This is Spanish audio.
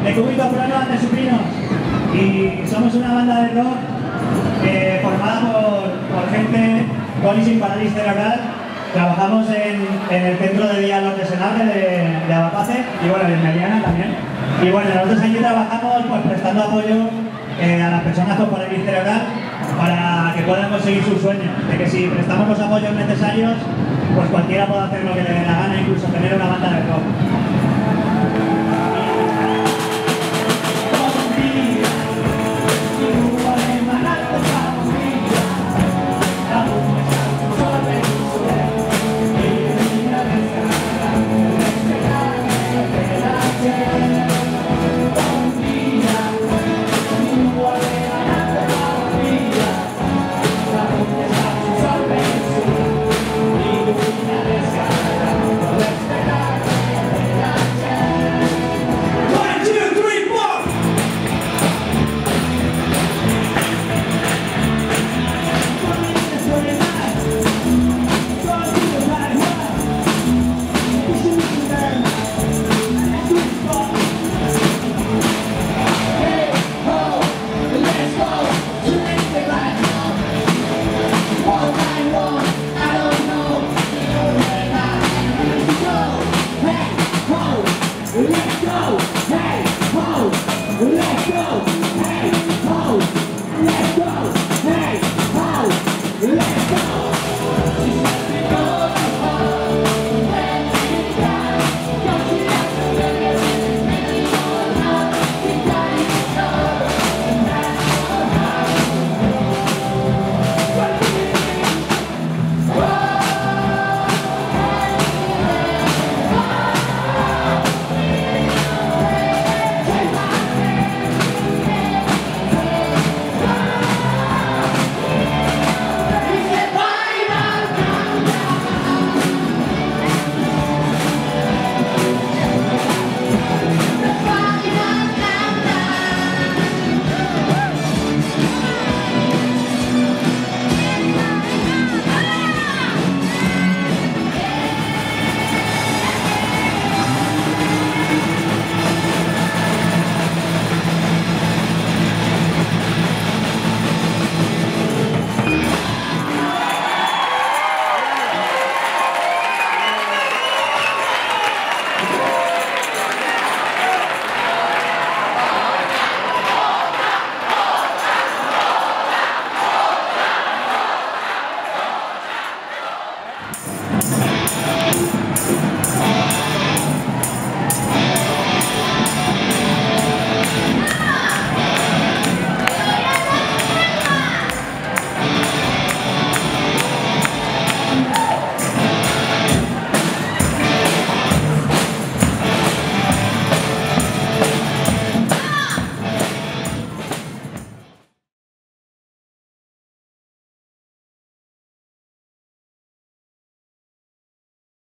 de Cúbico Prono ante Suprinos y somos una banda de rock formada por gente con y sin parálisis cerebral. Trabajamos en el centro de día Los Desenables de Abapace y bueno, en Meliana también. Y bueno, nosotros aquí trabajamos pues, prestando apoyo a las personas con parálisis cerebral para que puedan conseguir sus sueños. De que si prestamos los apoyos necesarios, pues cualquiera puede hacer lo que le dé la gana, incluso tener una banda de rock.